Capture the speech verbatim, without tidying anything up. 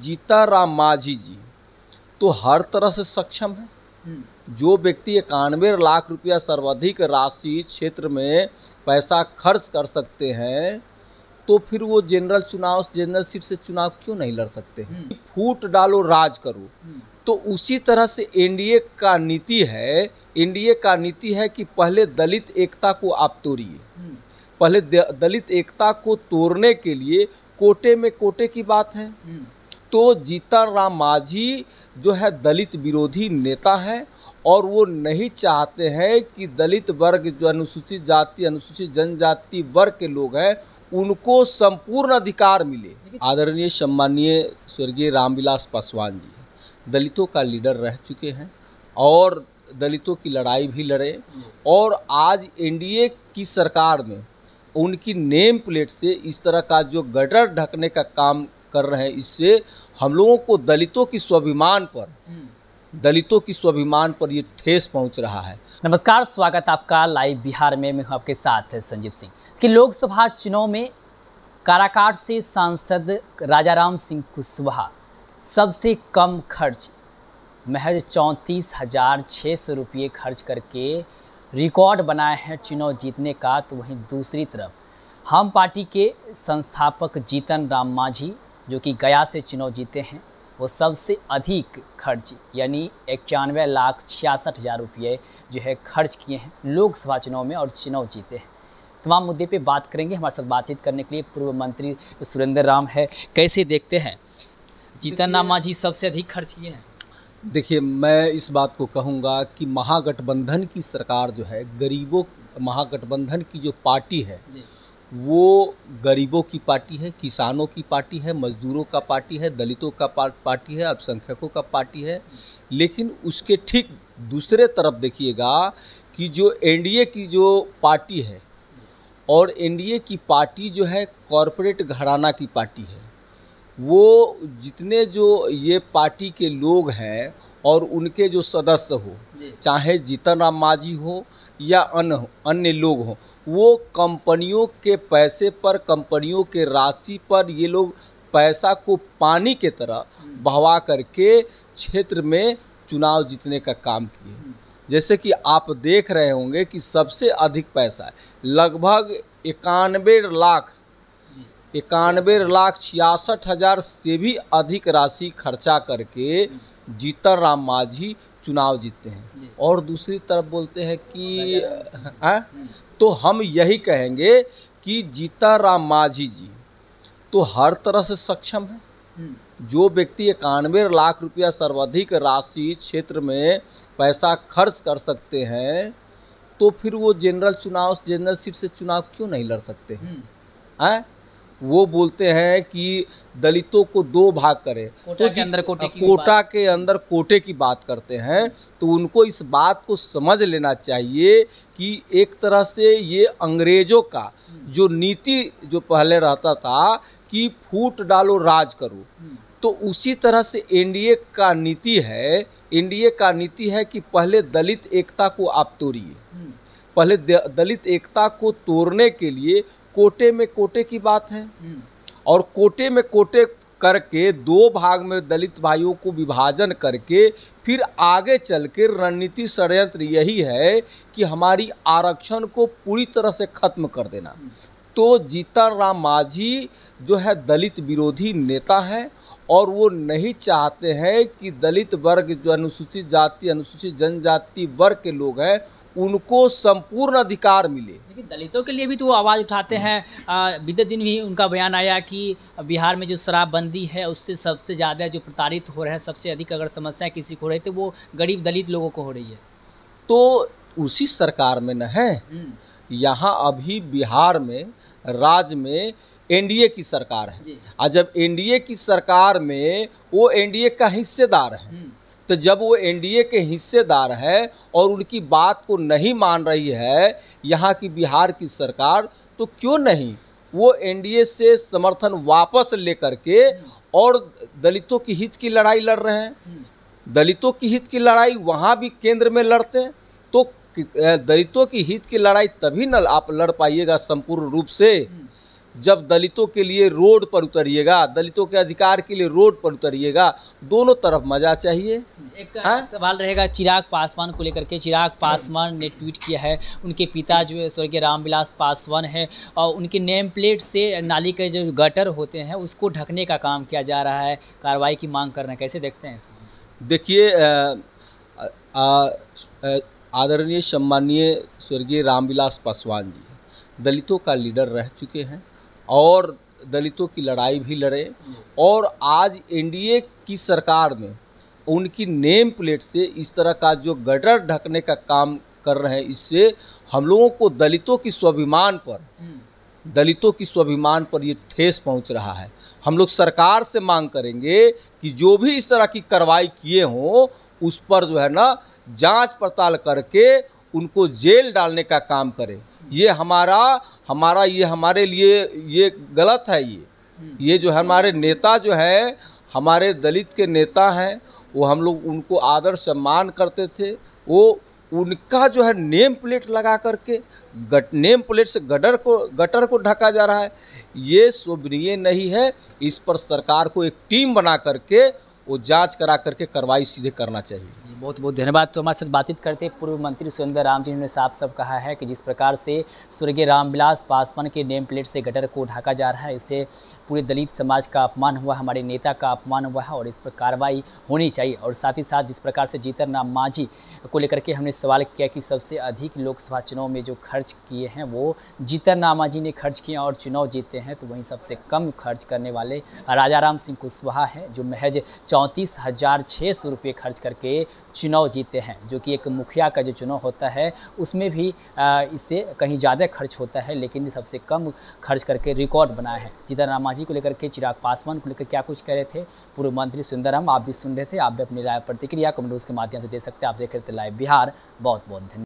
जीतन राम मांझी जी तो हर तरह से सक्षम है। जो व्यक्ति इक्यानवे लाख रुपया सर्वाधिक राशि क्षेत्र में पैसा खर्च कर सकते हैं तो फिर वो जनरल चुनाव जनरल सीट से चुनाव क्यों नहीं लड़ सकते? फूट डालो राज करो। तो उसी तरह से एनडीए का नीति है एनडीए का नीति है कि पहले दलित एकता को आप तोड़िए। पहले दलित एकता को तोड़ने के लिए कोटे में कोटे की बात है। तो जीतन राम मांझी जो है दलित विरोधी नेता है और वो नहीं चाहते हैं कि दलित वर्ग जो अनुसूचित जाति अनुसूचित जनजाति वर्ग के लोग हैं उनको संपूर्ण अधिकार मिले। आदरणीय सम्मानीय स्वर्गीय रामविलास पासवान जी दलितों का लीडर रह चुके हैं और दलितों की लड़ाई भी लड़े और आज एनडीए की सरकार में उनकी नेम प्लेट से इस तरह का जो गटर ढकने का काम कर रहे हैं, इससे हम लोगों को दलितों की स्वाभिमान पर दलितों की स्वाभिमान पर ये ठेस पहुंच रहा है। नमस्कार, स्वागत आपका लाइव बिहार में। मैं हूं आपके साथ संजीव सिंह। कि लोकसभा चुनाव में काराकाट से सांसद राजाराम सिंह कुशवाहा सबसे कम खर्च महज चौंतीस हजार छः सौ रुपये खर्च करके रिकॉर्ड बनाए हैं चुनाव जीतने का। तो वहीं दूसरी तरफ हम पार्टी के संस्थापक जीतन राम मांझी जो कि गया से चुनाव जीते हैं, वो सबसे अधिक खर्च यानी इक्यानवे लाख छियासठ हज़ार रुपये जो है खर्च किए हैं लोकसभा चुनाव में और चुनाव जीते हैं। तमाम मुद्दे पे बात करेंगे। हमारे साथ बातचीत करने के लिए पूर्व मंत्री सुरेंद्र राम है। कैसे देखते हैं जीतन राम मांझी सबसे अधिक खर्च किए हैं? देखिए, मैं इस बात को कहूँगा कि महागठबंधन की सरकार जो है गरीबों महागठबंधन की जो पार्टी है वो गरीबों की पार्टी है, किसानों की पार्टी है, मजदूरों का पार्टी है, दलितों का पार्टी है, अल्पसंख्यकों का पार्टी है। लेकिन उसके ठीक दूसरे तरफ देखिएगा कि जो एनडीए की जो पार्टी है और एनडीए की पार्टी जो है कॉरपोरेट घराना की पार्टी है। वो जितने जो ये पार्टी के लोग हैं और उनके जो सदस्य हो, चाहे जीतन राम मांझी हो या अन्य अन्य लोग हों, वो कंपनियों के पैसे पर कंपनियों के राशि पर ये लोग पैसा को पानी के तरह बहवा करके क्षेत्र में चुनाव जीतने का काम किए। जैसे कि आप देख रहे होंगे कि सबसे अधिक पैसा है लगभग इक्यानवे लाख इक्यानवे लाख छियासठ हज़ार से भी अधिक राशि खर्चा करके जीतन राम मांझी चुनाव जीतते हैं। और दूसरी तरफ बोलते हैं कि है तो हम यही कहेंगे कि जीतन राम मांझी जी तो हर तरह से सक्षम है। जो व्यक्ति इक्यानवे लाख रुपया सर्वाधिक राशि क्षेत्र में पैसा खर्च कर सकते हैं तो फिर वो जनरल चुनाव जनरल सीट से चुनाव क्यों नहीं लड़ सकते हैं? वो बोलते हैं कि दलितों को दो भाग करें, कोटा के अंदर कोटे की कोटा के अंदर कोटे की बात करते हैं। तो उनको इस बात को समझ लेना चाहिए कि एक तरह से ये अंग्रेजों का जो नीति जो पहले रहता था कि फूट डालो राज करो, तो उसी तरह से एनडीए का नीति है एनडीए का नीति है कि पहले दलित एकता को आप तोड़िए। पहले दलित एकता को तोड़ने के लिए कोटे में कोटे की बात है और कोटे में कोटे करके दो भाग में दलित भाइयों को विभाजन करके फिर आगे चल के रणनीति षड्यंत्र यही है कि हमारी आरक्षण को पूरी तरह से खत्म कर देना। तो जीतन राम मांझी जो है दलित विरोधी नेता है और वो नहीं चाहते हैं कि दलित वर्ग जो अनुसूचित जाति अनुसूचित जनजाति वर्ग के लोग हैं उनको संपूर्ण अधिकार मिले। लेकिन दलितों के लिए भी तो वो आवाज़ उठाते हैं। बीते दिन भी उनका बयान आया कि बिहार में जो शराबबंदी है उससे सबसे ज़्यादा जो प्रताड़ित हो रहे हैं, सबसे अधिक अगर समस्या किसी को हो रही है तो वो गरीब दलित लोगों को हो रही है। तो उसी सरकार में न है, यहाँ अभी बिहार में राज्य में एनडीए की सरकार है और जब एनडीए की सरकार में वो एनडीए का हिस्सेदार है, तो जब वो एनडीए के हिस्सेदार है और उनकी बात को नहीं मान रही है यहाँ की बिहार की सरकार, तो क्यों नहीं वो एनडीए से समर्थन वापस लेकर के और दलितों की हित की लड़ाई लड़ रहे हैं। दलितों की हित की लड़ाई वहाँ भी केंद्र में लड़ते हैं तो दलितों की हित की लड़ाई तभी न आप लड़ पाइएगा संपूर्ण रूप से जब दलितों के लिए रोड पर उतरिएगा, दलितों के अधिकार के लिए रोड पर उतरिएगा, दोनों तरफ मजा चाहिए। एक हाँ? सवाल रहेगा चिराग पासवान को लेकर के। चिराग पासवान ने ट्वीट किया है, उनके पिता जो है स्वर्गीय रामविलास पासवान है और उनके नेम प्लेट से नाली के जो गटर होते हैं उसको ढकने का काम किया जा रहा है, कार्रवाई की मांग कर रहे हैं, कैसे देखते हैं इसको? देखिए, आदरणीय सम्मानीय स्वर्गीय रामविलास पासवान जी दलितों का लीडर रह चुके हैं और दलितों की लड़ाई भी लड़े, और आज एनडीए की सरकार में उनकी नेम प्लेट से इस तरह का जो गटर ढकने का काम कर रहे हैं, इससे हम लोगों को दलितों की स्वाभिमान पर दलितों की स्वाभिमान पर ये ठेस पहुंच रहा है। हम लोग सरकार से मांग करेंगे कि जो भी इस तरह की कार्रवाई किए हों उस पर जो है ना जांच पड़ताल करके उनको जेल डालने का काम करें। ये हमारा हमारा ये हमारे लिए ये गलत है। ये ये जो है हमारे नेता जो है, हमारे दलित के नेता हैं, वो हम लोग उनको आदर सम्मान करते थे। वो उनका जो है नेम प्लेट लगा करके गट नेम प्लेट से गटर को गटर को ढका जा रहा है, ये शोभनीय नहीं है। इस पर सरकार को एक टीम बना करके वो जांच करा करके कार्रवाई सीधे करना चाहिए। बहुत बहुत धन्यवाद। तो हमारे साथ बातचीत करते पूर्व मंत्री सुरेंद्र राम जी ने साफ साफ कहा है कि जिस प्रकार से स्वर्गीय रामविलास पासवान के नेम प्लेट से गटर को ढका जा रहा है, इससे पूरे दलित समाज का अपमान हुआ, हमारे नेता का अपमान हुआ है और इस पर कार्रवाई होनी चाहिए। और साथ ही साथ जिस प्रकार से जीतन राम मांझी को लेकर के हमने सवाल किया कि सबसे अधिक लोकसभा चुनाव में जो खर्च किए हैं वो जीतन राम मांझी ने खर्च किए और चुनाव जीते हैं, तो वहीं सबसे कम खर्च करने वाले राजाराम सिंह कुशवाहा हैं, जो महज चौंतीस हज़ार छः सौ रुपये खर्च करके चुनाव जीते हैं, जो कि एक मुखिया का जो चुनाव होता है उसमें भी इससे कहीं ज़्यादा खर्च होता है, लेकिन सबसे कम खर्च करके रिकॉर्ड बनाया है। जीतन राम मांझी को लेकर के, चिराग पासवान को लेकर क्या कुछ कह रहे थे पूर्व मंत्री सुरेंद्र राम, आप भी सुन रहे थे। आप भी अपनी राय प्रतिक्रिया कमेंट के माध्यम से दे सकते हैं। आप देख रहे थे लाइव बिहार। बहुत बहुत धन्यवाद।